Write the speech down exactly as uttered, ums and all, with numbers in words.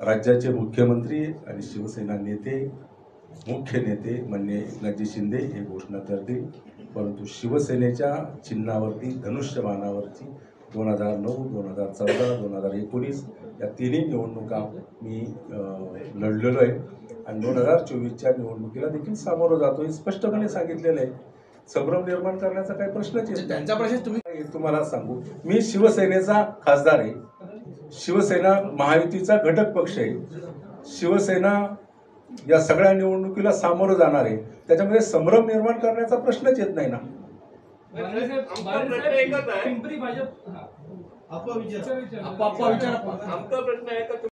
राज्याचे मुख्यमंत्री आणि शिवसेना नेते मुख्य नेते माननीय एकनाथजी शिंदे हे घोषणा करतील, परंतु शिवसेनेच्या चिन्हावरती धनुष्यबाणावरची दोन हजार नऊ दोन हजार चौदा दोन हजार एकोणीस या तिन्ही निवडणुका मी लढलेलो आहे आणि दोन हजार चोवीसच्या निवडणुकीला देखील सामोरं जातो. हे स्पष्टपणे सांगितलेलं आहे. संभ्रम निर्माण करण्याचा काही प्रश्नच आहे त्यांचा प्रश्न तुम्ही तुम्हाला सांगू, मी शिवसेनेचा खासदार आहे. शिवसेना महायुतीचा घटक पक्ष आहे. शिवसेना या सगळ्या निवडणुकीला सामोरं जाणार आहे. त्याच्यामध्ये संभ्रम निर्माण करण्याचा प्रश्नच येत नाही ना. पिंपरी भाजप आमचा प्रश्न आहे का